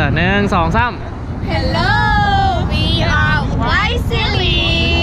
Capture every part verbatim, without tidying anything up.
หนึ่งสองสาม Hello we are White Silly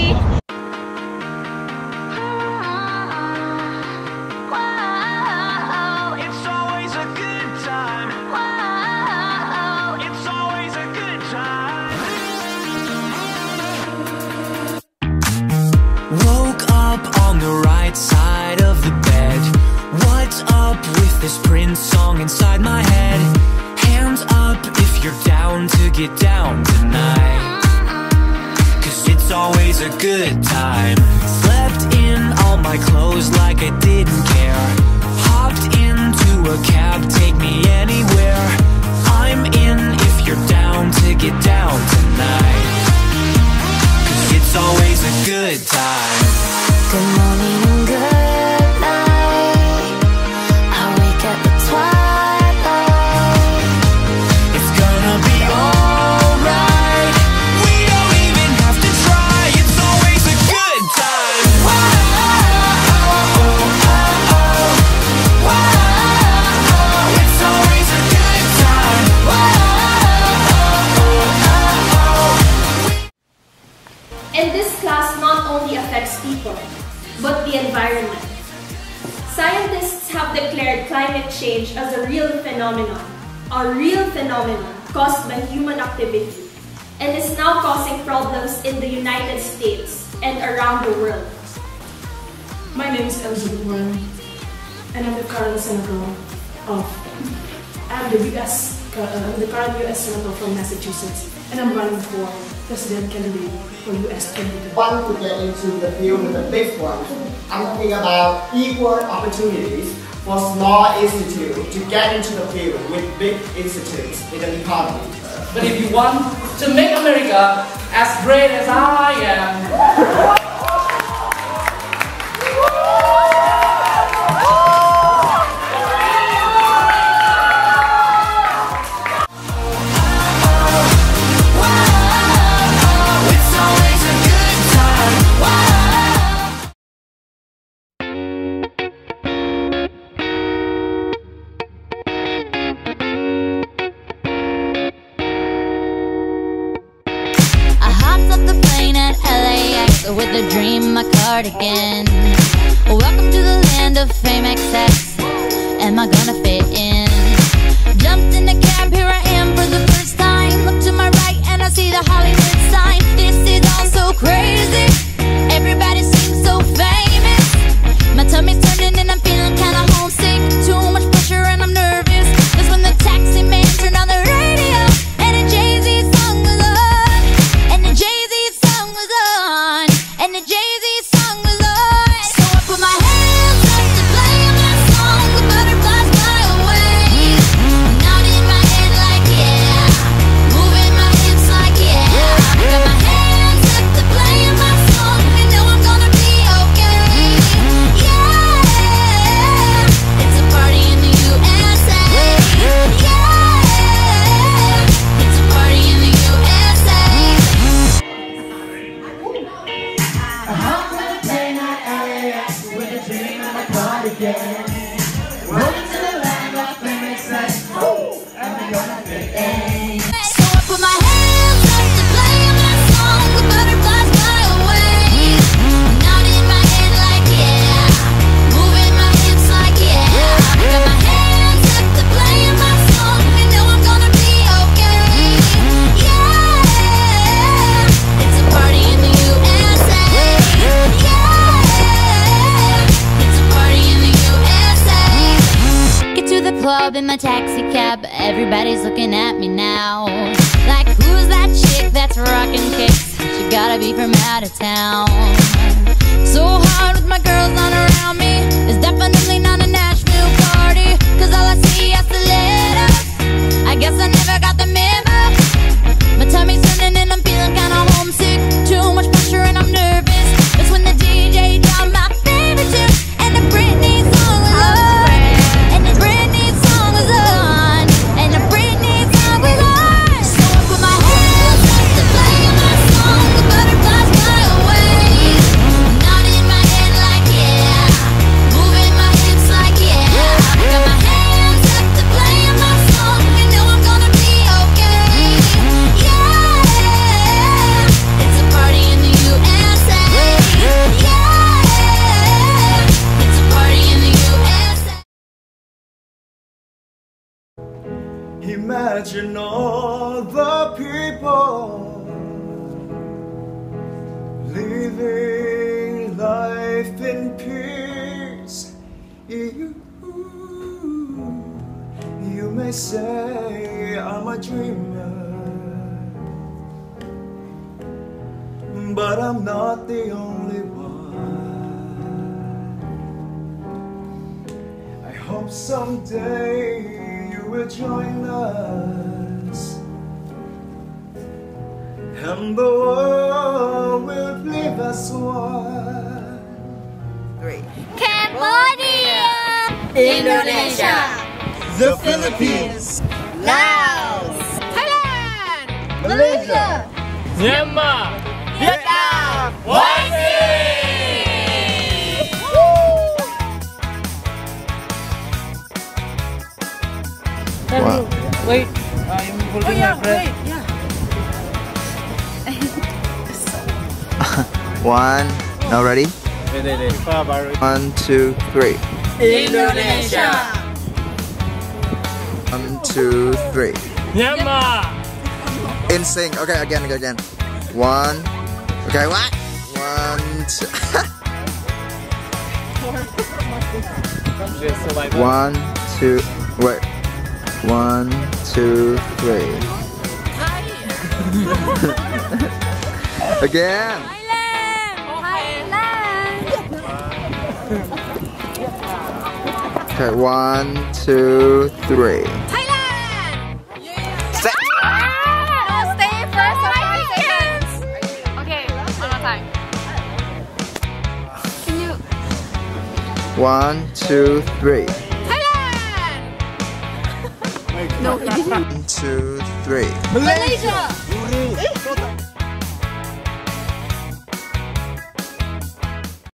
Side of the bed. What's up with this Prince song inside my head? Hands up if you're down to get down tonight, 'cause it's always a good time. Slept in all my clothes like I didn't care. Hopped into a cab, take me anywhere. I'm in if you're down to get down tonight, 'cause it's always a good time. Good morning and good night. I wake up at twilight. It's gonna be alright. We don't even have to try. It's always a good time. Whoa, oh, oh, oh, oh. Whoa, it's always a good time. Whoa, oh, oh, oh. And this class not only affects people, but the environment. Scientists have declared climate change as a real phenomenon, a real phenomenon caused by human activity, and is now causing problems in the United States and around the world. My name is Elizabeth Warren, and I'm the current senator of, I'm the U S, uh, I'm the current U S senator from Massachusetts, and I'm running for president candidate for U S candidate. Want to get into the field with the big one. I'm talking about equal opportunities for small institutes to get into the field with big institutes in the economy. But if you want to make America as great as I am, with a dream, my cardigan. Welcome to the land of fame excess. Am I gonna fit in? Jumped in the cab, here I am for the first time. Look to my right and I see the Hollywood sign. This is all so crazy. Everybody seems so famous. My tummy's turning and I'm feeling kinda homesick. Too much pressure and I'm nervous. That's when the taxi man turned on the radio and a Jay-Z song was on. And the Jay-Z song was on. And the Jay-Z song was on. So I put my hands up to play my song. The butterflies fly away. Nodding my head like yeah. Moving my hips like yeah. I got my hands up to play my song. You know I'm gonna be okay. Yeah. It's a party in the U S A. Yeah. It's a party in the U S A. with a dream and a cardigan. Rolling to the land of fame excess. And we're gonna fit in. So I put my hands up to play my song. The butterflies fly away. Nodding my head like yeah. Moving my hips like yeah. I got my hands up to play my song. You know I'm gonna be okay. Yeah. It's a party in the U S A. Yeah. It's a party in the U S A. Get to the club in my taxi cab. Everybody's looking at me now. Like, who's that chick that's rockin' kicks? She gotta be from out of town. So hard with my girls on around me. It's definitely not a Nashville party, 'cause all I see is the letters. I guess I never got the memo. My tummy's turning and I'm feeling kinda homesick. Too much pressure and I'm nervous. That's when the D J dropped my favorite tune. And the Britney song was on. And the Britney song was on. And the Britney song was on. So I put my hands up to play my song. The butterflies fly away. Nodding my head like yeah. Moving my hips like yeah. I got my hands Imagine all the people living life in peace. You, you may say I'm a dreamer, but I'm not the only one. I hope someday you will join us, and the world will believe us one. Three. Cambodia, Indonesia, The Philippines, Laos, Thailand, Malaysia, Myanmar, Vietnam, Wow. Wait, I'm holding my breath. One. Now ready? Wait, wait, wait. One, two, three. Indonesia, One, two, three. Myanmar, In sync. Okay, again, again, again. One. Okay, what? One, two. One, two. Wait. One, two, three. Again. Okay, one, two, three. Thailand. Stay. No, stay first. Five seconds. Okay, one more time. Can you? One, two, three. Thailand. No, he didn't. One, two, three. Malaysia.